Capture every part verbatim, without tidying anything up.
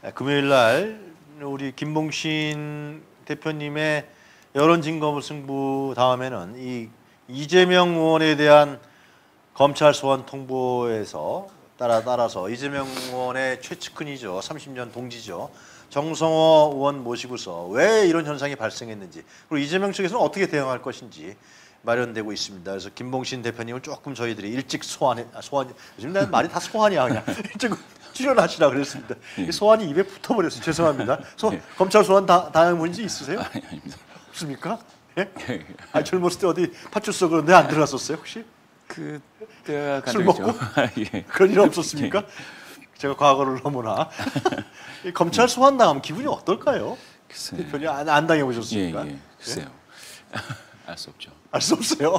금요일 날 우리 김봉신 대표님의 여론 진검 승부 다음에는 이 이재명 의원에 대한 검찰 소환 통보에서 따라 따라서 이재명 의원의 최측근이죠. 삼십 년 동지죠. 정성호 의원 모시고서 왜 이런 현상이 발생했는지, 그리고 이재명 측에서는 어떻게 대응할 것인지 마련되고 있습니다. 그래서 김봉신 대표님을 조금 저희들이 일찍 소환해, 아, 소환, 요즘 난 말이 다 소환이야 그냥. 일찍 출연하시라 그랬습니다. 예. 소환이 입에 붙어버렸어요. 죄송합니다. 소, 예. 검찰 소환 다, 당한 분인지 있으세요? 아니, 아닙니다. 없습니까? 예? 예. 아, 젊었을 때 어디 파출소 그런데 안 들어갔었어요 혹시? 그때가 술 간적이죠. 먹고? 예. 그런 일 없었습니까? 예. 제가 과거를 너무나 이 검찰 소환 당하면 기분이 어떨까요? 글쎄. 대표님 안, 안 당해보셨습니까? 예, 예. 글쎄요. 알 수 없죠. 알 수 없어요.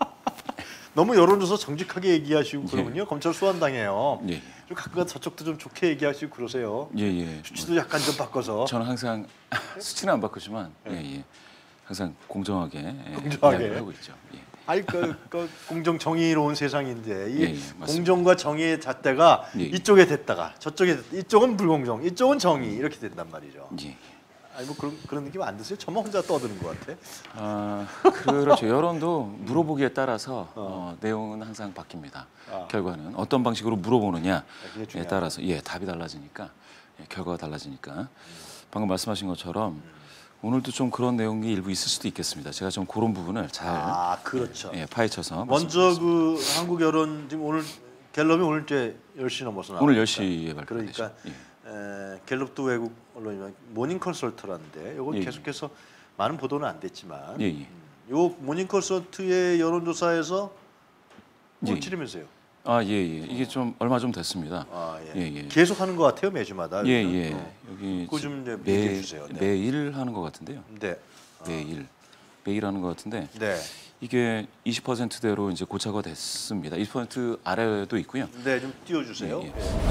너무 여론조사 정직하게 얘기하시고 그러군요. 예. 검찰 소환 당해요. 예. 좀 가끔 저쪽도 좀 좋게 얘기하시고 그러세요. 예, 예. 수치도 약간 좀 바꿔서. 저는 항상 수치는 안 바꾸지만 예, 예. 항상 공정하게, 예, 공정하게. 이야기를 하고 있죠. 예. 아니 그, 그 공정 정의로운 세상인데 이 예, 예, 맞습니다. 공정과 정의의 잣대가 예, 예. 이쪽에 됐다가 저쪽에 됐, 이쪽은 불공정, 이쪽은 정의 이렇게 된단 말이죠. 예. 아니 뭐 그런 그런 느낌 안 드세요? 저만 혼자 떠드는 것 같아. 아, 그렇죠. 여론도 물어보기에 따라서 어, 내용은 항상 바뀝니다. 아. 결과는 어떤 방식으로 물어보느냐에 그게 중요하다. 따라서 예 답이 달라지니까 예, 결과가 달라지니까 방금 말씀하신 것처럼 오늘도 좀 그런 내용이 일부 있을 수도 있겠습니다. 제가 좀 그런 부분을 잘 아 그렇죠. 예, 파헤쳐서 먼저 그 한국 여론 지금 오늘 갤럽이 오늘 이제 열 시 넘어서 나왔 오늘 열 시에 발표되죠. 그러니까 예. 에, 갤럽도 외국 언론이지만 모닝 컨설트라는데 이건 예, 예. 계속해서 많은 보도는 안 됐지만 예, 예. 요 모닝 컨설트의 여론조사에서 예, 예. 꼴찌라면서요. 아, 예, 예. 이게 좀 얼마 좀 됐습니다. 아, 예. 예, 예. 계속 하는 것 같아요 매주마다. 예, 여기는. 예. 어. 여기 그거 좀 이제 매, 얘기해 주세요. 네. 매일 하는 것 같은데요. 네. 매일 매일 하는 것 같은데 네. 이게 이십 퍼센트대로 이제 고착화 됐습니다. 이십 퍼센트 아래도 있고요. 네, 좀 띄워주세요. 예, 예. 네.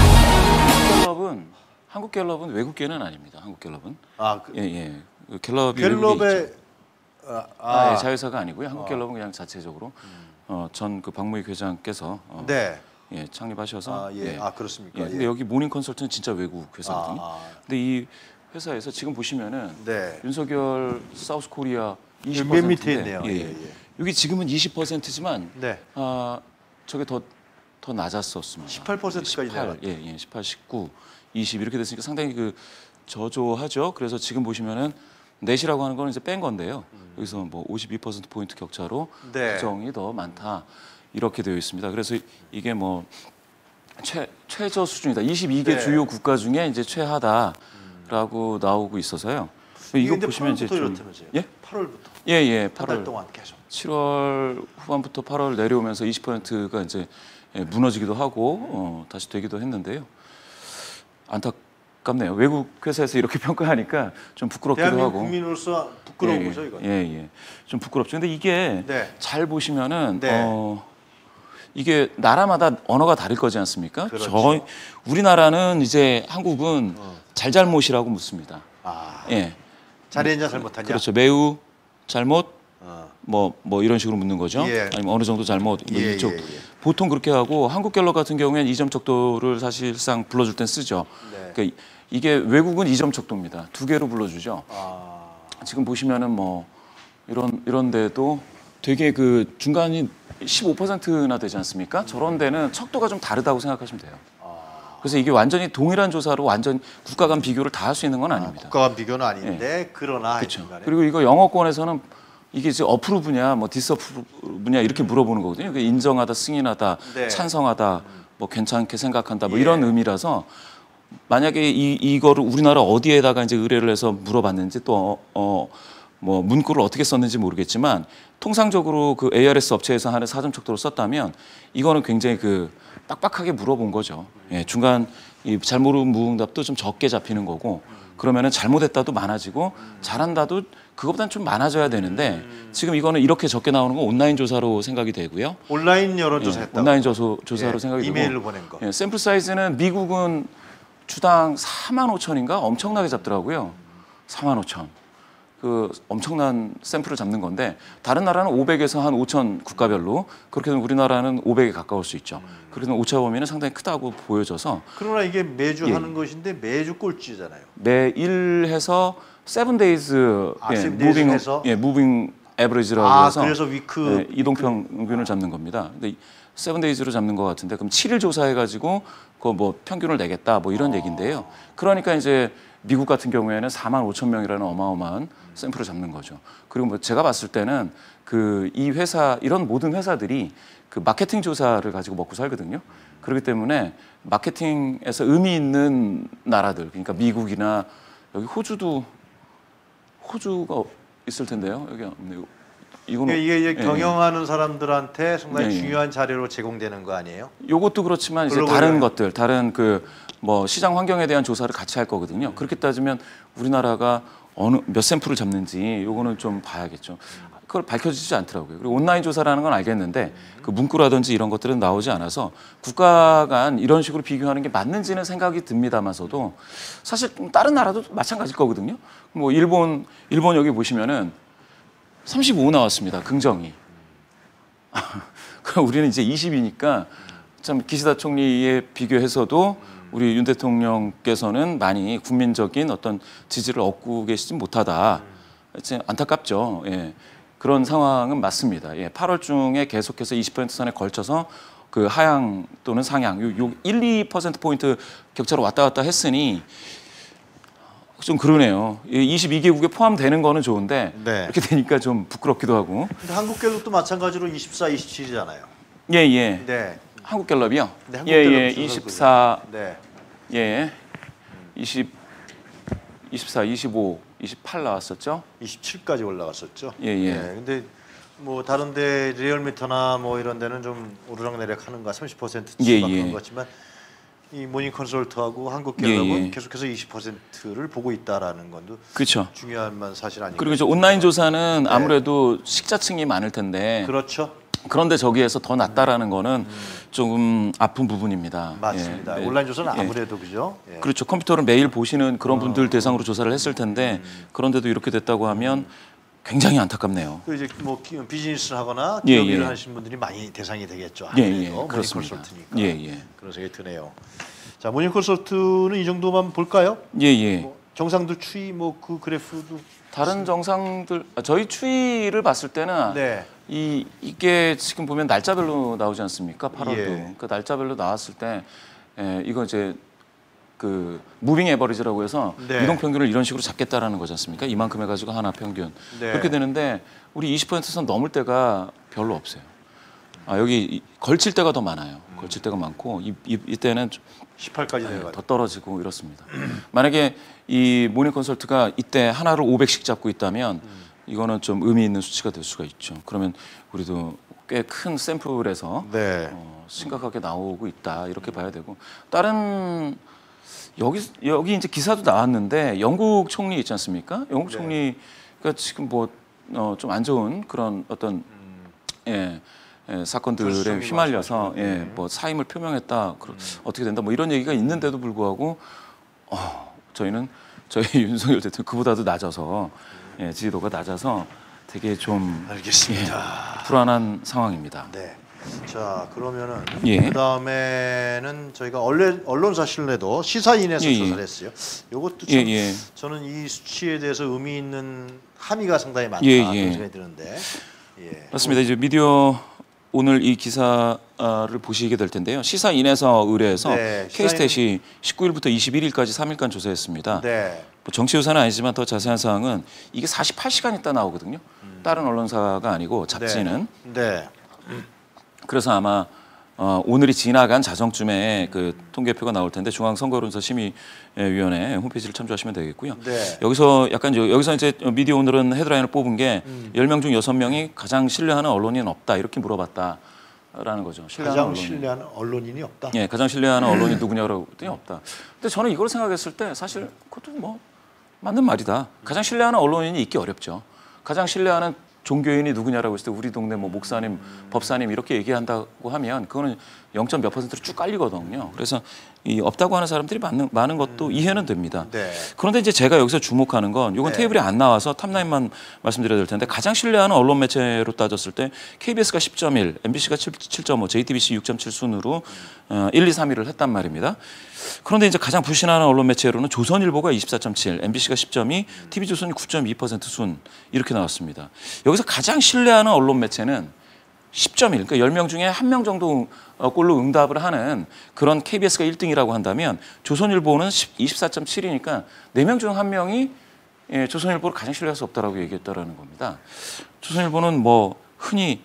갤럽은 한국 갤럽은 외국계는 아닙니다. 한국 갤럽은 아, 그, 예, 예. 그 갤럽이 외국에 갤럽의 있죠. 아, 아, 아, 예, 자회사가 아니고요. 한국 아. 갤럽은 그냥 자체적으로 어, 전 그 박무익 회장께서 어, 네. 예, 창립하셔서 아, 예. 아, 그렇습니까? 예, 근데 여기 모닝 컨설트는 진짜 외국 회사거든요. 아, 아. 근데 이 회사에서 지금 보시면은 네. 윤석열 사우스 코리아 이십 맨 퍼센트인데 밑에 있네요. 예, 예, 예. 예. 여기 지금은 이십 퍼센트지만 네. 아, 저게 더 더 낮았었습니다. 십팔 퍼센트까지 십팔, 내려갔죠. 예, 예, 십팔, 십구, 이십 이렇게 됐으니까 상당히 그 저조하죠. 그래서 지금 보시면은 넷이라고 하는 건 이제 뺀 건데요. 음. 여기서 뭐 오십이 퍼센트 포인트 격차로 네. 부정이 더 많다 이렇게 되어 있습니다. 그래서 이게 뭐 최, 최저 수준이다. 이십이 개 네. 주요 국가 중에 이제 최하다라고 나오고 있어서요. 이거 보시면 이제 좀 이렇다면서요. 예? 팔월부터 예, 예, 한 달 팔월 동안 계속. 칠월 후반부터 팔월 내려오면서 이십 퍼센트가 이제 예, 무너지기도 하고 어, 다시 되기도 했는데요. 안타깝네요. 외국 회사에서 이렇게 평가하니까 좀 부끄럽기도 대한민국 하고. 국민으로서 부끄러운 예, 거죠, 이거. 예, 예. 좀 부끄럽죠. 근데 이게 네. 잘 보시면은 네. 어, 이게 나라마다 언어가 다를 거지 않습니까? 그렇죠. 저희 우리나라는 이제 한국은 어. 잘잘못이라고 묻습니다. 아, 예. 잘했냐 잘못하냐. 그렇죠. 매우 잘못 어. 뭐, 뭐 이런 식으로 묻는 거죠. 예. 아니면 어느 정도 잘못 뭐 예, 이쪽 예, 예. 보통 그렇게 하고 한국 갤럽 같은 경우에는 이 점 척도를 사실상 불러줄 땐 쓰죠. 네. 그러니까 이게 외국은 이 점 척도입니다. 두 개로 불러주죠. 아, 지금 보시면은 뭐 이런 이런 데도 되게 그 중간이 십오 퍼센트나 되지 않습니까? 저런 데는 척도가 좀 다르다고 생각하시면 돼요. 아. 그래서 이게 완전히 동일한 조사로 완전 국가 간 비교를 다 할 수 있는 건 아, 아닙니다. 국가 간 비교는 아닌데 그러나 그렇죠. 하여튼간에. 그리고 이거 영어권에서는 이게 이제 어프루브냐, 뭐 디스어프루브냐 이렇게 물어보는 거거든요. 그 인정하다, 승인하다, 네. 찬성하다, 뭐 괜찮게 생각한다, 뭐 예. 이런 의미라서 만약에 이 이거를 우리나라 어디에다가 이제 의뢰를 해서 물어봤는지 또 어 뭐 문구를 어떻게 썼는지 모르겠지만 통상적으로 그 에이알에스 업체에서 하는 사전 척도를 썼다면 이거는 굉장히 그 빡빡하게 물어본 거죠. 예, 중간 이 잘 모르는 무응답도 좀 적게 잡히는 거고 그러면은 잘못했다도 많아지고 잘한다도 그것보다는 좀 많아져야 되는데 지금 이거는 이렇게 적게 나오는 건 온라인 조사로 생각이 되고요. 온라인 여론조사 예, 했다고. 온라인 조사, 조사로 예, 생각이 되고 이메일로 보낸 거. 예, 샘플 사이즈는 미국은 주당 사만 오천인가 엄청나게 잡더라고요. 사만 오천. 그 엄청난 샘플을 잡는 건데 다른 나라는 오백에서 한 오천 국가별로 그렇게 되면 우리나라는 오백에 가까울 수 있죠. 그래서 오차 범위는 상당히 크다고 보여져서 그러나 이게 매주 예. 하는 것인데 매주 꼴찌잖아요. 매일 해서 세븐 데이즈 아, 예, seven days 무빙 해서? 예, 무빙 에버리지라고 아, 해서 그래서 위크 예, 이동 평균을 잡는 겁니다. 근데 세븐 데이즈로 잡는 것 같은데 그럼 칠 일 조사해 가지고 그 뭐 평균을 내겠다 뭐 이런 얘기인데요. 그러니까 이제 미국 같은 경우에는 사만 오천 명이라는 어마어마한 샘플을 잡는 거죠. 그리고 뭐 제가 봤을 때는 그 이 회사 이런 모든 회사들이 그 마케팅 조사를 가지고 먹고 살거든요. 그렇기 때문에 마케팅에서 의미 있는 나라들 그러니까 미국이나 여기 호주도 호주가 있을 텐데요. 여기 없네요. 이거는 이게, 이게 예, 경영하는 사람들한테 상당히 예, 예. 중요한 자료로 제공되는 거 아니에요? 요것도 그렇지만 이제 글로벌 다른 경영. 것들, 다른 그 뭐 시장 환경에 대한 조사를 같이 할 거거든요. 그렇게 따지면 우리나라가 어느 몇 샘플을 잡는지 요거는 좀 봐야겠죠. 그걸 밝혀지지 않더라고요. 그리고 온라인 조사라는 건 알겠는데 그 문구라든지 이런 것들은 나오지 않아서 국가 간 이런 식으로 비교하는 게 맞는지는 생각이 듭니다만서도 사실 다른 나라도 마찬가지일 거거든요. 뭐 일본 일본 여기 보시면은 삼십오 나왔습니다. 긍정이. 그럼 우리는 이제 이십이니까 참 기시다 총리에 비교해서도 우리 윤 대통령께서는 많이 국민적인 어떤 지지를 얻고 계시지 못하다. 참 안타깝죠. 예. 그런 상황은 맞습니다. 예. 팔월 중에 계속해서 이십 퍼센트 선에 걸쳐서 그 하향 또는 상향, 요, 요 일, 이 퍼센트 포인트 격차로 왔다 갔다 했으니 좀 그러네요. 이십이 개국에 포함되는 거는 좋은데 네. 이렇게 되니까 좀 부끄럽기도 하고. 근데 한국갤럽도 마찬가지로 이십사, 이십칠이잖아요. 예, 예. 네. 한국갤럽이요? 네, 예, 예. 한국갤럽 조사고요. 이십사, 네. 예. 이십, 이십사, 이십오, 이십팔 나왔었죠? 이십칠까지 올라갔었죠. 예, 예. 네, 근데 뭐 다른데 리얼미터나 뭐 이런 데는 좀 오르락내리락하는 거 삼십 퍼센트 예, 치밖에 예. 것 같지만 이 모닝 컨설트하고 한국갤럽은 예, 예. 계속해서 이십 퍼센트를 보고 있다라는 건도 그렇죠. 중요한 사실 아니에요. 그리고 이제 온라인 조사는 네. 아무래도 식자층이 많을 텐데 그렇죠. 그런데 저기에서 더 낮다라는 거는 조금 아픈 부분입니다. 맞습니다. 예, 예. 온라인 조사는 예. 아무래도 그죠. 예. 그렇죠. 컴퓨터를 매일 보시는 어. 그런 분들 대상으로 조사를 했을 텐데 그런데도 이렇게 됐다고 하면 굉장히 안타깝네요. 그 이제 뭐 기- 비즈니스를 하거나 예, 기업 일을 예. 하시는 분들이 많이 대상이 되겠죠. 예, 아무래도 예, 모닝 그렇습니다. 컨설트니까. 예, 예. 그런 생각이 드네요. 자, 모닝 컨설트는 이 정도만 볼까요? 예, 예. 뭐 정상들 추이 뭐 그 그래프도 다른 정상들 아, 저희 추이를 봤을 때는 네. 이 이게 지금 보면 날짜별로 나오지 않습니까? 팔월도 예. 그 날짜별로 나왔을 때 예, 이거 이제 그 무빙 에버리지라고 해서 네. 이동 평균을 이런 식으로 잡겠다라는 거지 않습니까? 이만큼 해가지고 하나 평균 네. 그렇게 되는데 우리 이십 퍼센트 선 넘을 때가 별로 없어요. 아 여기 이- 걸칠 때가 더 많아요. 걸칠 때가 많고 이, 이, 이때는 좀 십팔까지 더 내려가죠. 떨어지고 이렇습니다. 만약에 이 모닝 컨설트가 이때 하나를 오백씩 잡고 있다면 이거는 좀 의미 있는 수치가 될 수가 있죠. 그러면 우리도 꽤 큰 샘플에서 네. 어, 심각하게 나오고 있다 이렇게 봐야 되고 다른 여기 여기 이제 기사도 나왔는데 영국 총리 있지 않습니까? 영국 네. 총리가 지금 뭐 좀 안 좋은 그런 어떤 예, 예, 사건들에 불수성이 휘말려서 많아서. 예, 뭐 사임을 표명했다 그러- 어떻게 된다 뭐 이런 얘기가 있는데도 불구하고 어, 저희는 저희 윤석열 대통령 그보다도 낮아서 예, 지지도가 낮아서 되게 좀 알겠습니다. 불안한 상황입니다. 네. 자, 그러면은 예. 그다음에는 저희가 언론 언론사 신뢰도 시사인에서 예, 예. 조사를 했어요. 이것도 예, 참 예. 저는 이 수치에 대해서 의미 있는 함의가 상당히 많다 예, 예. 그런 생각이 드는데. 예. 맞습니다. 이제 미디어 오늘 이 기사를 보시게 될 텐데요. 시사인에서 의뢰해서 네, K스탯이 십구 일부터 이십일 일까지 삼 일간 조사했습니다. 네. 뭐 정치 유사는 아니지만 더 자세한 사항은 이게 사십팔 시간 있다 나오거든요. 다른 언론사가 아니고 잡지는. 네. 그래서 아마 어, 오늘이 지나간 자정쯤에 그 통계표가 나올 텐데 중앙선거론사 심의위원회 홈페이지를 참조하시면 되겠고요. 네. 여기서 약간 여- 여기서 이제 미디어 오늘은 헤드라인을 뽑은 게 음. 열 명 중 여섯 명이 가장 신뢰하는 언론인은 없다 이렇게 물어봤다라는 거죠. 신뢰하는 가장 언론인. 신뢰하는 언론인이 없다. 예, 가장 신뢰하는 언론이 누구냐고 그랬더니 없다. 근데 저는 이걸 생각했을 때 사실 그것도 뭐 맞는 말이다. 가장 신뢰하는 언론인이 있기 어렵죠. 가장 신뢰하는 종교인이 누구냐라고 했을 때 우리 동네 뭐 목사님, 법사님 이렇게 얘기한다고 하면 그거는 영 점 몇 퍼센트로 쭉 깔리거든요. 그래서 이 없다고 하는 사람들이 많은, 많은 것도 이해는 됩니다. 네. 그런데 이제 제가 여기서 주목하는 건 이건 네. 테이블에 안 나와서 탑라인만 말씀드려야 될 텐데 가장 신뢰하는 언론 매체로 따졌을 때 케이비에스가 십 점 일, 엠비씨가 칠 점 오, 제이티비씨 육 점 칠 순으로 어, 일, 이, 삼 위를 했단 말입니다. 그런데 이제 가장 불신하는 언론 매체로는 조선일보가 이십사 점 칠, 엠비씨가 십 점 이, 티비조선이 구 점 이 퍼센트 순 이렇게 나왔습니다. 여기서 가장 신뢰하는 언론 매체는 십 점 일, 그러니까 열 명 중에 한 명 정도 꼴로 응답을 하는 그런 케이비에스가 일 등이라고 한다면 조선일보는 이십사 점 칠이니까 네 명 중 한 명이 예, 조선일보를 가장 신뢰할 수 없다라고 얘기했다라는 겁니다. 조선일보는 뭐 흔히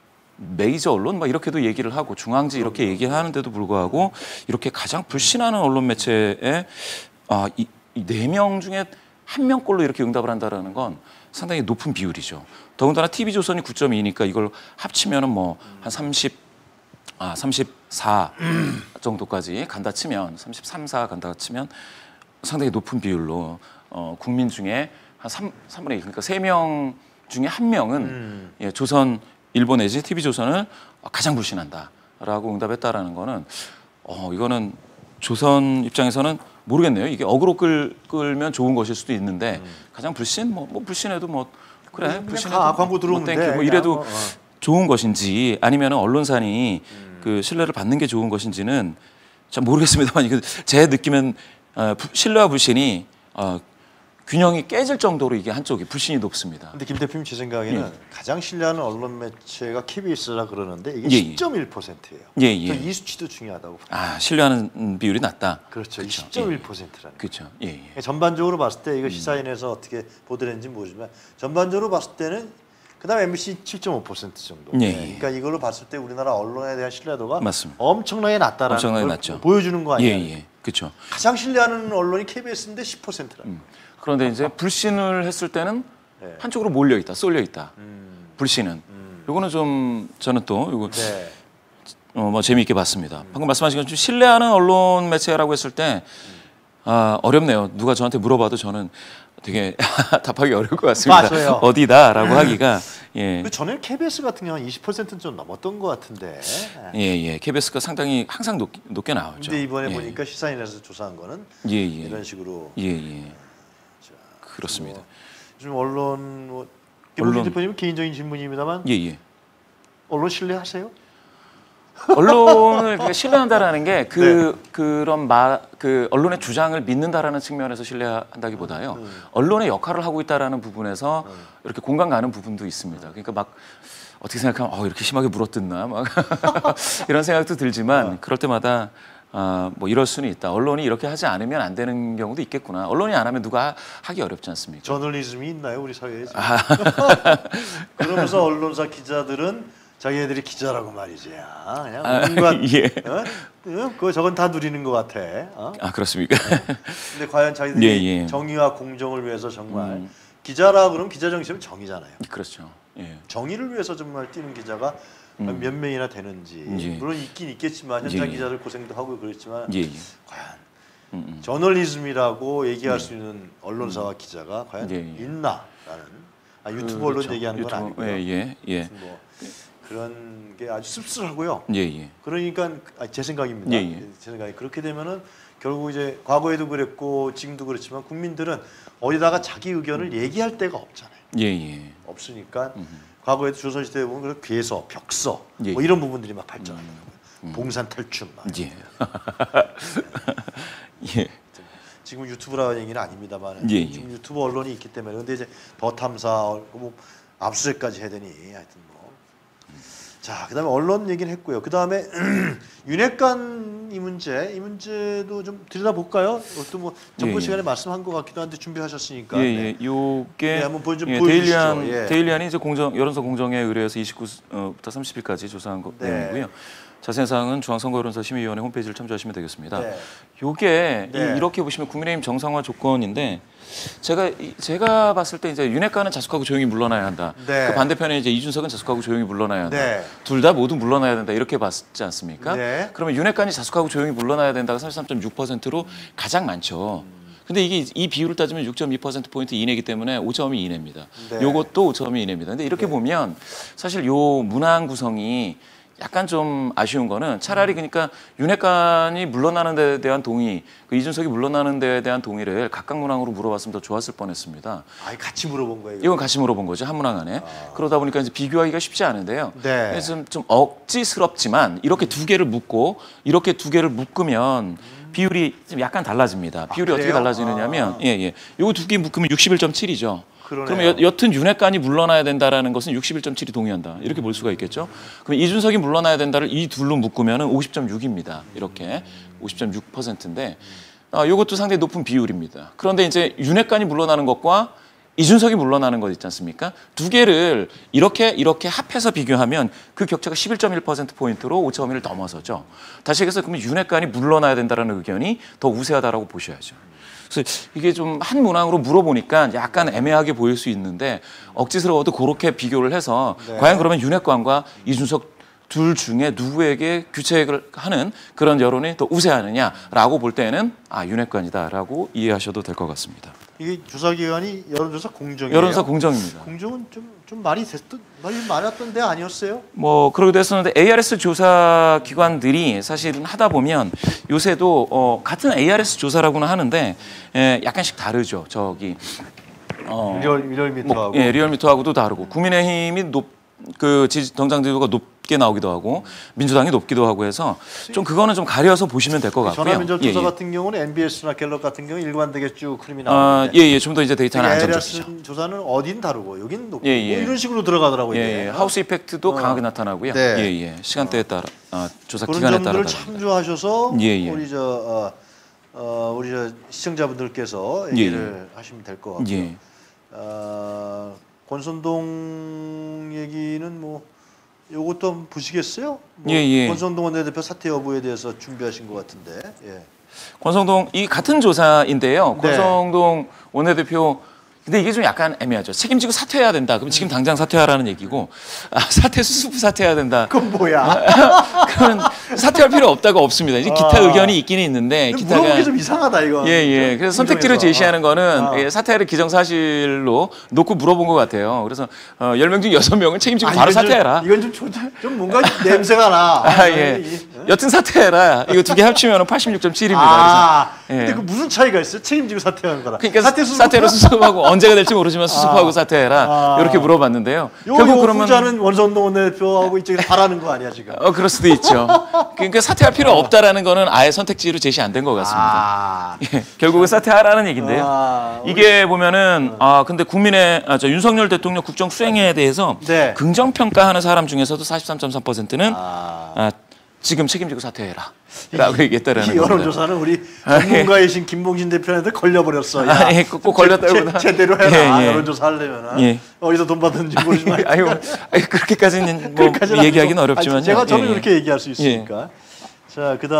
메이저 언론 막 이렇게도 얘기를 하고 중앙지 이렇게 얘기를 하는데도 불구하고 이렇게 가장 불신하는 언론 매체에 아, 이 네 명 중에 한 명꼴로 이렇게 응답을 한다라는 건 상당히 높은 비율이죠. 더군다나 티비조선이 구 점 이니까 이걸 합치면은 뭐 한 삼십, 아 삼십사 정도까지 간다 치면 삼십삼, 사 간다 치면 상당히 높은 비율로 어, 국민 중에 한 삼, 삼분의 일, 그러니까 세 명 중에 한 명은 음. 예, 조선 일보 내지 티비조선을 가장 불신한다라고 응답했다라는 거는 어, 이거는 조선 입장에서는 모르겠네요. 이게 어그로 끌, 끌면 좋은 것일 수도 있는데 음. 가장 불신, 뭐, 뭐 불신해도 뭐 그래 그냥 불신해도 가, 광고 들어오면 뭐 땡큐 돼, 뭐 그냥. 이래도 어, 어. 좋은 것인지 아니면 언론사니 음. 그 신뢰를 받는 게 좋은 것인지는 잘 모르겠습니다만 이거 제 느낌엔 어, 부- 신뢰와 불신이 어, 균형이 깨질 정도로 이게 한쪽이 불신이 높습니다. 근데 김 대표님 제 생각에는 예. 가장 신뢰하는 언론 매체가 케이비에스라 그러는데 이게 예, 예. 십 점 일 퍼센트예요. 예, 예. 이 수치도 중요하다고. 아 신뢰하는 비율이 낮다. 그렇죠. 이 그쵸. 십 점 일 퍼센트라는. 그렇죠. 예, 예. 전반적으로 봤을 때 음. 이거 시사인에서 어떻게 보도했는지 모르지만 전반적으로 봤을 때는 그다음 엠비씨 칠 점 오 퍼센트 정도. 예, 네. 예. 그러니까 이걸로 봤을 때 우리나라 언론에 대한 신뢰도가 맞습니다. 엄청나게 낮다라는 엄청나게 걸 낮죠. 보여주는 거 예, 아니에요? 예. 그렇죠. 가장 신뢰하는 언론이 케이비에스인데 십 퍼센트라. 음. 그런데 이제 불신을 했을 때는 네. 한쪽으로 몰려 있다, 쏠려 있다. 음. 불신은. 음. 요거는 좀 저는 또 요거 네. 어, 뭐 재미있게 봤습니다. 방금 말씀하신 것처럼 신뢰하는 언론 매체라고 했을 때 아, 어렵네요. 누가 저한테 물어봐도 저는 되게 답하기 어려울 것 같습니다. 맞아요. 어디다라고 하기가 예. 그 전에 케이비에스 같은 경우는 이십 퍼센트는 좀 넘었던 것 같은데. 예, 예. 케이비에스가 상당히 항상 높, 높게 나오죠. 근데 이번에 예. 보니까 시사인에서 조사한 거는 예, 예. 이런 식으로. 예, 예. 자, 그렇습니다. 뭐, 요즘 언론 뭐 언론. 언론 대표님 개인적인 질문입니다만 예, 예. 언론 신뢰하세요? 언론을 그러니까 신뢰한다라는 게 그 네. 그런 마, 그 언론의 주장을 믿는다라는 측면에서 신뢰한다기보다요. 음. 언론의 역할을 하고 있다라는 부분에서 음. 이렇게 공감 가는 부분도 있습니다. 그러니까 막 어떻게 생각하면 어, 이렇게 심하게 물어뜯나 막 이런 생각도 들지만 어. 그럴 때마다 아, 뭐 이럴 수는 있다. 언론이 이렇게 하지 않으면 안 되는 경우도 있겠구나. 언론이 안 하면 누가 하기 어렵지 않습니까? 저널리즘이 있나요 우리 사회에? 지금? 아. 그러면서 언론사 기자들은 자기네들이 기자라고 말이지. 아, 그냥 아, 온갖 예. 어? 어? 그거 저건 다 누리는 것 같아. 어? 아 그렇습니까? 근데 과연 자기들이 예, 예. 정의와 공정을 위해서 정말 음. 기자라 그러면 기자 정신은 정의잖아요. 그렇죠. 예. 정의를 위해서 정말 뛰는 기자가 음. 몇 명이나 되는지 예. 물론 있긴 있겠지만 현장 예, 예. 기자들 고생도 하고 그렇지만 예, 예. 과연 음, 음. 저널리즘이라고 얘기할 수 있는 언론사와 기자가 과연 예, 예. 있나라는 아, 유튜브 그렇죠. 언론 얘기하는 건 유튜브, 아니고요. 예, 예, 예. 뭐 그런 게 아주 씁쓸하고요. 예, 예. 그러니까 아, 제 생각입니다. 예, 예. 제 생각에 그렇게 되면은 결국 이제 과거에도 그랬고 지금도 그렇지만 국민들은 어디다가 자기 의견을 얘기할 데가 없잖아요. 예, 예. 없으니까 음. 과거에도 조선시대에 보면 그런 괴서, 벽서 예. 뭐 이런 부분들이 막 발전하더라고요. 봉산 탈춤 막. 예. 예. 지금 유튜브라는 얘기는 아닙니다만 예, 예. 지금 유튜브 언론이 있기 때문에 근데 이제 더 탐사 뭐 압수수색까지 해야 되니 하여튼 뭐. 자, 그다음에 언론 얘기는 했고요. 그다음에 윤핵관 이 문제, 이 문제도 좀 들여다볼까요? 또 뭐 전번 예, 예. 시간에 말씀한 것 같기도 한데 준비하셨으니까. 예, 네. 예. 요게 네, 한번 보여- 좀 예, 보여주시죠. 데일리안 예. 데일리안이 이제 공정 여론서 공정에 의뢰해서 이십구부터 삼십 일까지 조사한 거 네. 내용이고요. 자세한 사항은 중앙선거여론사 심의위원회 홈페이지를 참조하시면 되겠습니다. 네. 요게 네. 이, 이렇게 보시면 국민의힘 정상화 조건인데 제가 이- 제가 봤을 때 이제 윤핵관은 자숙하고 조용히 물러나야 한다. 네. 그 반대편에 이제 이준석은 자숙하고 조용히 물러나야 한다. 네. 둘 다 모두 물러나야 된다. 이렇게 봤지 않습니까? 네. 그러면 윤핵관이 자숙하고 조용히 물러나야 된다가 삼십삼 점 육 퍼센트로 가장 많죠. 근데 이게 이 비율을 따지면 육 점 이 퍼센트 포인트 이내이기 때문에 오 점이 이내입니다. 네. 요것도 오 점이 이내입니다. 근데 이렇게 네. 보면 사실 요 문항 구성이 약간 좀 아쉬운 거는 차라리 그러니까 윤핵관이 물러나는 데에 대한 동의, 그 이준석이 물러나는 데에 대한 동의를 각각 문항으로 물어봤으면 더 좋았을 뻔했습니다. 아, 같이 물어본 거예요. 이건 같이 물어본 거죠, 한 문항 안에. 아. 그러다 보니까 이제 비교하기가 쉽지 않은데요. 네. 그래서 좀, 좀 억지스럽지만 이렇게 두 개를 묶고 이렇게 두 개를 묶으면 비율이 좀 약간 달라집니다. 비율이 아, 어떻게 그래요? 달라지느냐면, 아. 예, 예. 요거 두 개 묶으면 육십일 점 칠이죠. 그러네요. 그러면 여, 여튼 윤핵관이 물러나야 된다라는 것은 육십일 점 칠이 동의한다. 이렇게 볼 수가 있겠죠. 그럼 이준석이 물러나야 된다를 이 둘로 묶으면 오십 점 육입니다. 이렇게 오십 점 육 퍼센트인데 아, 이것도 상당히 높은 비율입니다. 그런데 이제 윤핵관이 물러나는 것과 이준석이 물러나는 것 있지 않습니까? 두 개를 이렇게 이렇게 합해서 비교하면 그 격차가 십일 점 일 퍼센트 포인트로 오차범위를 넘어서죠. 다시 얘기해서 그러면 윤핵관이 물러나야 된다는 의견이 더 우세하다라고 보셔야죠. 그래서 이게 좀 한 문항으로 물어보니까 약간 애매하게 보일 수 있는데 억지스러워도 그렇게 비교를 해서 네. 과연 그러면 윤핵관과 이준석 둘 중에 누구에게 규책을 하는 그런 여론이 더 우세하느냐라고 볼 때는 아 윤핵관이다라고 이해하셔도 될 것 같습니다. 이게 조사 기관이 여론조사 공정이에요. 여론조사 공정입니다. 공정은 좀 좀 말이 됐던 말이 많았던 데 아니었어요? 뭐 그러기도 했었는데 에이알에스 조사 기관들이 사실은 하다 보면 요새도 어, 같은 에이알에스 조사라고는 하는데 에, 약간씩 다르죠. 저기 어, 리얼 리얼미터하고. 뭐, 예, 리얼미터하고도 다르고 국민의힘이 높 그 지지 정당지도가 높게 나오기도 하고 민주당이 높기도 하고 해서 좀 그거는 좀 가려서 보시면 될 것 같고요. 전화민족 조사 예, 예. 같은 경우는 엠비에스나 갤럽 같은 경우 일관되게 쭉 흐름이 아, 나오는데. 예, 예, 좀 더 이제 데이터는 안정적이죠. 에이알에스 조사는 어딘 다르고 여긴 높고 예, 예. 뭐 이런 식으로 들어가더라고요. 예, 이게. 예. 하우스 이펙트도 어. 강하게 나타나고요. 네. 예, 예. 시간대에 따라 아, 조사 그런 기간에 따라 점들을 다릅니다. 참조하셔서 예, 예. 우리 저 어, 어, 우리 저 시청자분들께서 얘기를 하시면 될 것 같고요. 예. 어, 권선동 얘기는 뭐 요것도 한번 보시겠어요? 뭐 예, 예. 권선동 원내대표 사퇴 여부에 대해서 준비하신 것 같은데. 예. 권성동 이 같은 조사인데요. 네. 권성동 원내대표 근데 이게 좀 약간 애매하죠. 책임지고 사퇴해야 된다. 그럼 지금 당장 사퇴하라는 얘기고 아, 사퇴 수습 사퇴해야 된다. 그건 뭐야? 그러면 사퇴할 필요 없다고 없습니다. 이제 기타 아. 의견이 있기는 있는데 기타가 물어보기 좀 이상하다 이거. 예, 예. 그래서 선택지를 공정에서. 제시하는 거는 아. 예, 사퇴를 기정사실로 놓고 물어본 것 같아요. 그래서 어, 열 명 중 여섯 명은 책임지고 아, 바로 이건 좀- 사퇴해라. 이건 좀, 조- 좀 뭔가 냄새가 나. 아, 예. 여튼 사퇴해라. 이거 두 개 합치면 팔십육 점 칠입니다. 아, 그래서, 근데 예. 그 무슨 차이가 있어요? 책임지고 사퇴하는 거랑. 그러니까 사퇴 수습 사퇴로 수습하고 언제가 될지 모르지만 수습하고 아. 사퇴해라. 아. 이렇게 물어봤는데요. 요, 결국 요 그러면 후자는 원선동 원내대표하고 이쪽에 바라는 거 아니야 지금? 어 그럴 수도 있죠. 그러니까 사퇴할 필요 없다라는 거는 아예 선택지로 제시 안 된 것 같습니다. 아, 예, 결국은 사퇴하라는 얘기인데요. 아, 이게 보면은 아 근데 국민의 아, 저 윤석열 대통령 국정 수행에 대해서 네. 긍정 평가하는 사람 중에서도 사십삼 점 삼 퍼센트는 아. 아, 지금 책임지고 사퇴해라라고 얘기했다라는 이 겁니다. 여론조사는 우리 아, 예. 전문가이신 김봉신 대표한테 걸려버렸어. 야, 아, 예, 꼭, 꼭 걸렸다기보다 제, 제대로 해라. 예, 예. 여론조사 하려면 예. 어디서 돈 받는지 모르지만. 아유, 아유 그렇게까지는 뭐 그렇게까지는 얘기하기는 아니고. 어렵지만요. 아니, 제가 저는 예, 예. 그렇게 얘기할 수 있으니까. 자, 그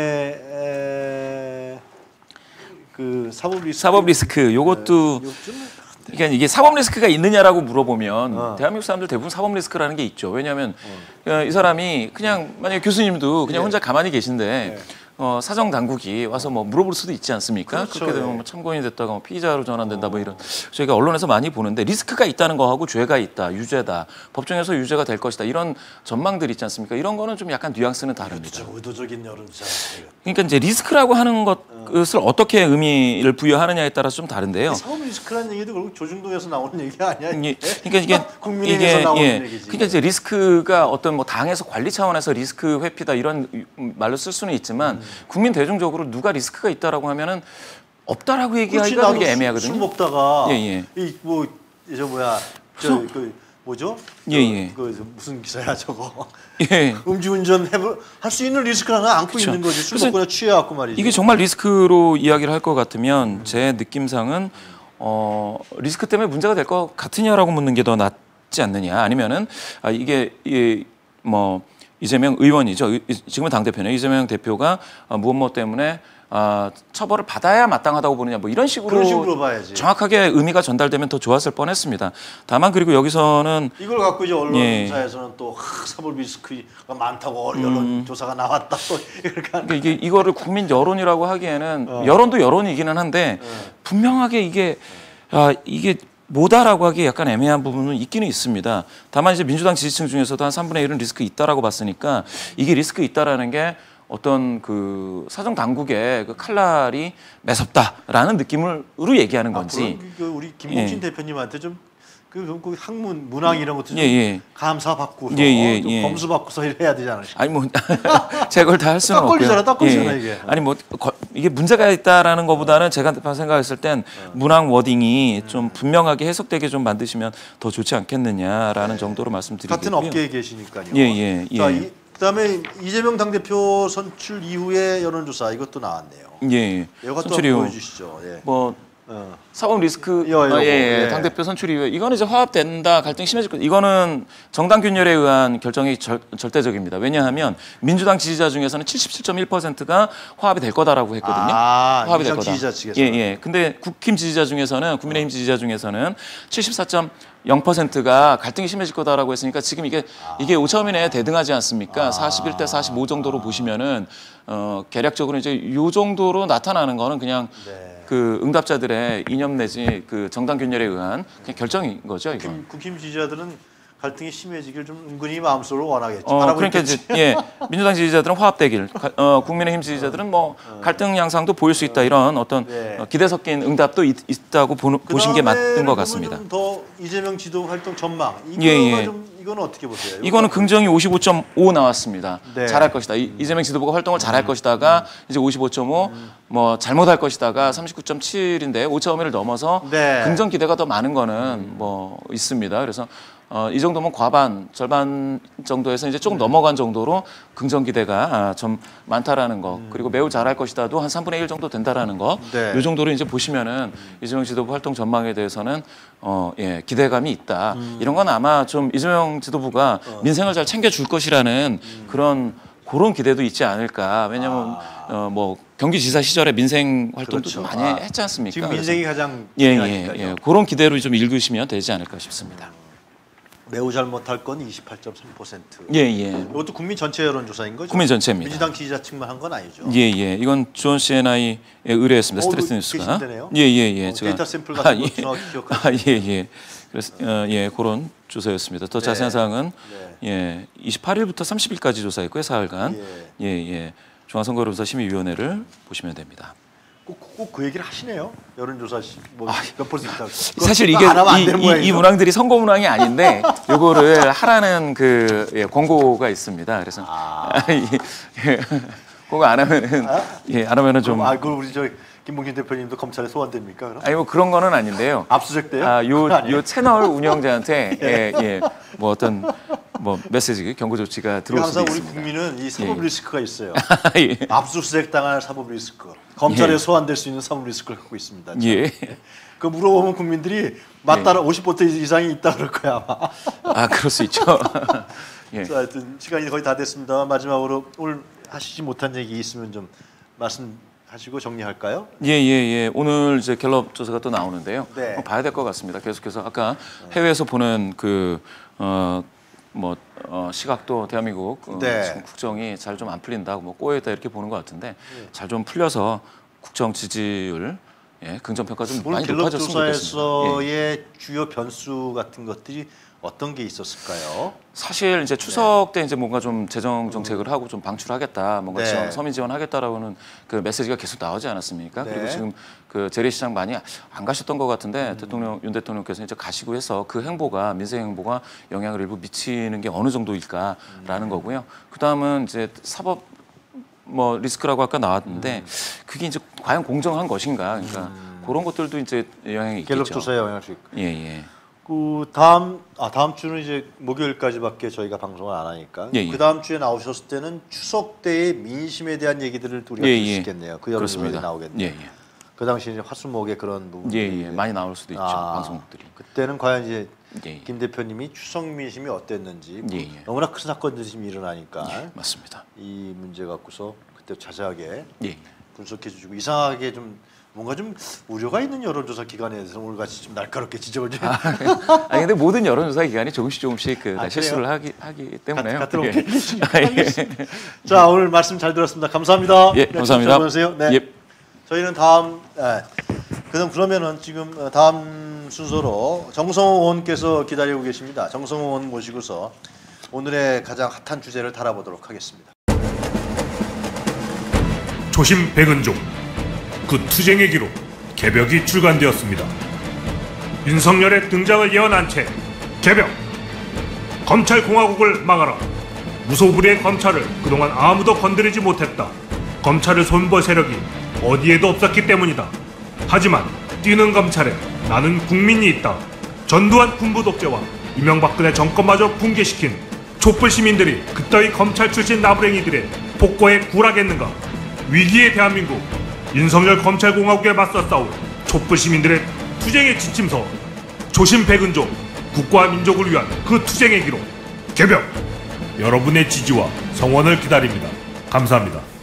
다음에 그 사법 리스크. 사법 리스크 요것도 네, 요즘 그러니까 이게 사법 리스크가 있느냐라고 물어보면 어. 대한민국 사람들 대부분 사법 리스크라는 게 있죠. 왜냐하면 어, 이 사람이 그냥 만약에 교수님도 그냥 예. 혼자 가만히 계신데 예. 어, 사정 당국이 와서 뭐 물어볼 수도 있지 않습니까? 그렇죠. 그렇게 되면 예. 뭐 참고인이 됐다가 뭐 피의자로 전환된다 뭐 이런 저희가 언론에서 많이 보는데 리스크가 있다는 거하고 죄가 있다, 유죄다, 법정에서 유죄가 될 것이다 이런 전망들 있지 않습니까? 이런 거는 좀 약간 뉘앙스는 다릅니다. 저 의도적인 여론조사. 그러니까 이제 리스크라고 하는 것을 어떻게 의미를 부여하느냐에 따라서 좀 다른데요. 사법 리스크라는 얘기도 결국 조중동에서 나오는 얘기 아니야? 이게, 그러니까 이게 국민의힘에서 이게 나오는 예. 얘기지. 그러니까 이제 리스크가 어떤 뭐 당에서 관리 차원에서 리스크 회피다 이런 말로 쓸 수는 있지만 음. 국민 대중적으로 누가 리스크가 있다라고 하면은 없다라고 그렇지, 얘기하기가 나도 되게 술- 애매하거든요. 술 먹다가 예, 예. 이뭐저 뭐야 저 술- 그 뭐죠? 예, 예. 그, 그 무슨 기사야 저거? 예. 음주운전 해볼 할 수 있는 리스크를 하나 안고 그쵸. 있는 거지. 술 그래서 먹거나 취해갖고 말이지. 이게 정말 리스크로 이야기를 할 것 같으면 제 느낌상은 어, 리스크 때문에 문제가 될 것 같으냐라고 묻는 게 더 낫지 않느냐 아니면은 아, 이게 이게 뭐 이재명 의원이죠. 의- 지금은 당 대표네요. 이재명 대표가 아, 무엇 뭐 때문에 아, 처벌을 받아야 마땅하다고 보느냐 뭐 이런 식으로, 그런 식으로 봐야지. 정확하게 의미가 전달되면 더 좋았을 뻔했습니다. 다만 그리고 여기서는 이걸 갖고 이제 예. 언론사에서는 또 하, 사법 리스크가 많다고 언론 조사가 나왔다 또 이렇게 하는. 그러니까 이게 이거를 국민 여론이라고 하기에는 어. 여론도 여론이기는 한데 어. 분명하게 이게 아, 이게 뭐다라고 하기 약간 애매한 부분은 있기는 있습니다. 다만 이제 민주당 지지층 중에서도 한 삼분의 일은 리스크 있다라고 봤으니까 이게 리스크 있다라는 게 어떤 그 사정 당국의 그 칼날이 매섭다라는 느낌으로 얘기하는 건지. 아, 그 우리 김봉신 예. 대표님한테 좀 그, 그 학문 문항 이런 것도 좀 예, 예. 감사 받고서 예, 예, 좀 예. 검수 받고서 해야 되지 않으실까요? 아니 뭐 제가 그걸 다 할 수는 딱 없고요. 걸리잖아, 딱 걸리잖아, 이게. 아니 뭐 거, 이게 문제가 있다라는 것보다는 제가 생각했을 땐 문항 워딩이 좀 분명하게 해석되게 좀 만드시면 더 좋지 않겠느냐라는 정도로 말씀드리고요. 같은 업계에 계시니까요. 예, 예, 예. 자, 이, 그다음에 이재명 당대표 선출 이후의 여론조사 이것도 나왔네요. 예. 이것도 선출이 한번 보여주시죠. 예. 뭐 어. 사법 리스크 요, 요거, 어, 예, 예. 예. 당대표 선출 이후에 이거는 이제 화합된다 갈등이 심해질 거 이거는 정당 균열에 의한 결정이 절, 절대적입니다. 왜냐하면 민주당 지지자 중에서는 칠십칠 점 일 퍼센트가 화합이 될 거다라고 했거든요. 아, 화합이 될 민주당 거다. 지지자 측에서. 예, 예. 근데 국힘 지지자 중에서는 국민의힘 지지자 중에서는 칠십사 점 영 퍼센트가 갈등이 심해질 거다라고 했으니까 지금 이게 이게 오차범위 내에 대등하지 않습니까? 사십일 대 사십오 정도로 보시면은 어 계략적으로 이제 요 정도로 나타나는 거는 그냥 네. 그 응답자들의 이념 내지 그 정당 균열에 의한 그냥 결정인 거죠, 이거. 국힘, 국힘 지지자들은 갈등이 심해지길 좀 은근히 마음속으로 원하겠지. 어, 바라고 그러니까 있겠지. 이제 예, 민주당 지지자들은 화합되길, 가- 어, 국민의힘 지지자들은 뭐 갈등 양상도 보일 수 있다 이런 어떤 네. 어, 기대 섞인 응답도 있, 있다고 보는, 보신 게 맞는 것 같습니다. 더 이재명 지도 활동 전망. 이거가 예, 예. 좀 이거는 어떻게 보세요? 이거는 긍정이 오십오 점 오 나왔습니다. 네. 잘할 것이다. 이, 이재명 지도부가 활동을 잘할 것이다가 이제 오십오 점 오, 뭐 잘못할 것이다가 삼십구 점 칠인데 오차범위를 넘어서 네. 긍정 기대가 더 많은 거는 뭐 있습니다. 그래서 어, 이 정도면 과반, 절반 정도에서 이제 조금 넘어간 정도로 긍정 기대가 아, 좀 많다라는 거. 그리고 매우 잘할 것이다도 한 삼분의 일 정도 된다라는 거. 네. 이 정도로 이제 보시면은 이재명 지도부 활동 전망에 대해서는 어, 예, 기대감이 있다. 이런 건 아마 좀 이재명 지도부가 민생을 잘 챙겨줄 것이라는 그런 그런 기대도 있지 않을까. 왜냐하면 어, 뭐 경기지사 시절에 민생 활동도 그렇죠. 좀 많이 아, 했지 않습니까? 지금 민생이 가장 예, 예, 중요하니까요. 예. 그런 기대로 좀 읽으시면 되지 않을까 싶습니다. 매우 잘못할 건 이십팔 점 삼 퍼센트. 예, 예. 이것도 국민 전체 여론조사인 거죠? 국민 전체입니다. 민주당 지지자 측만 한 건 아니죠? 예, 예. 이건 주원 씨엔아이에 의뢰했습니다. 어, 스트레스 그 뉴스가. 계신데네요? 예, 예, 예. 어, 데이터 샘플 같은 거 정확히 기억하시죠? 아, 예, 예. 그래서 어, 예, 그런 조사였습니다. 더 네. 자세한 사항은 네. 예, 이십팔 일부터 삼십 일까지 조사했고요. 사흘간. 예, 예. 중앙선거여론조사 심의위원회를 보시면 됩니다. 꼭 그 얘기를 하시네요. 여론조사 뭐몇 퍼센트 있다고. 사실 그거 이게 안 하면 안 이, 되는 이, 이 모양이죠. 문항들이 선거 문항이 아닌데 요거를 하라는 그 예, 권고가 있습니다. 그래서 아. 예, 그거 안 하면은 예, 안 하면은 좀 그럼, 아, 그럼 우리 저 김봉진 대표님도 검찰에 소환됩니까? 그럼? 아니 뭐 그런 거는 아닌데요. 압수수색 돼요? 아, 요, 그건 아니에요? 요 채널 운영자한테 예, 예, 뭐 어떤 뭐 메시지, 경고 조치가 들어올 수도 항상 우리 있습니다. 국민은 이 사법 예. 리스크가 있어요. 예. 압수수색 당할 사법 리스크, 검찰에 예. 소환될 수 있는 사법 리스크를 갖고 있습니다. 참. 예. 그 물어보면 국민들이 맞다라 오십 퍼센트 이상이 있다 그럴 거야 아마. 아, 그럴 수 있죠. 예. 자, 하여튼 시간이 거의 다 됐습니다. 마지막으로 오늘 하시지 못한 얘기 있으면 좀 말씀하시고 정리할까요? 예, 예, 예. 오늘 이제 갤럽 조사가 또 나오는데요. 네. 어, 봐야 될 것 같습니다. 계속해서 아까 해외에서 보는 그 어 뭐 어, 시각도 대한민국 어, 네. 지금 국정이 잘 좀 안 풀린다, 뭐 꼬여있다 이렇게 보는 것 같은데 잘 좀 풀려서 국정 지지율 예, 긍정 평가 좀 오늘 많이 갤럽 높아졌으면 좋겠습니다. 예. 조사에서의 주요 변수 같은 것들이 어떤 게 있었을까요? 사실 이제 추석 때 이제 뭔가 좀 재정 정책을 하고 좀 방출하겠다, 뭔가 네. 지원, 서민 지원하겠다라고는 그 메시지가 계속 나오지 않았습니까? 네. 그리고 지금 그 재래시장 많이 안 가셨던 것 같은데 대통령 윤 대통령께서 이제 가시고 해서 그 행보가 민생 행보가 영향을 일부 미치는 게 어느 정도일까라는 거고요. 그 다음은 이제 사법 뭐 리스크라고 아까 나왔는데 그게 이제 과연 공정한 것인가? 그러니까 그런 것들도 이제 영향이 있겠죠. 갤럽 조사에 영향을 줄. 예, 예. 그 다음 아 다음 주는 이제 목요일까지밖에 저희가 방송을 안 하니까 예, 예. 그 다음 주에 나오셨을 때는 추석 때의 민심에 대한 얘기들을 우리가 예, 들을 수 예. 있겠네요. 그 여론조사에 그렇습니다. 나오겠네요. 예, 예. 그 당시 이제 화수목의 그런 부분. 예, 예. 많이 나올 수도 있죠. 방송국들이. 그때는 과연 이제 예, 예. 김 대표님이 추석 민심이 어땠는지 뭐 예, 예. 너무나 큰 사건들이 지금 일어나니까 예, 맞습니다. 이 문제 갖고서 그때 자세하게 예, 예. 분석해 주시고 이상하게 좀 뭔가 좀 우려가 있는 여론조사 기관에 대해서 오늘같이 좀 날카롭게 지적을 좀 아니 근데 모든 여론조사 기관이 조금씩 조금씩 그 아, 실수를 하기 하기 때문에요. 같은 예. 업계에 계시니까 아, 예. 알겠습니다. 자 오늘 말씀 잘 들었습니다. 감사합니다. 예, 네, 감사합니다. 잘 보세요. 네. 예. 저희는 다음 예, 그럼 그러면은 지금 다음 순서로 정성호 의원께서 기다리고 계십니다. 정성호 의원 모시고서 오늘의 가장 핫한 주제를 다뤄보도록 하겠습니다. 조심 백은종, 그 투쟁의 기록 개벽이 출간되었습니다. 윤석열의 등장을 예언한 채 개벽! 검찰공화국을 막아라. 무소불위의 검찰을 그동안 아무도 건드리지 못했다. 검찰을 손볼 세력이 어디에도 없었기 때문이다. 하지만 뛰는 검찰에 나는 국민이 있다. 전두환 군부 독재와 이명박근혜 정권마저 붕괴시킨 촛불 시민들이 그따위 검찰 출신 나부랭이들의 폭거에 굴하겠는가? 위기의 대한민국, 윤석열 검찰공화국에 맞서 싸울 촛불 시민들의 투쟁의 지침서, 조심 백은종, 국가와 민족을 위한 그 투쟁의 기록 개벽! 여러분의 지지와 성원을 기다립니다. 감사합니다.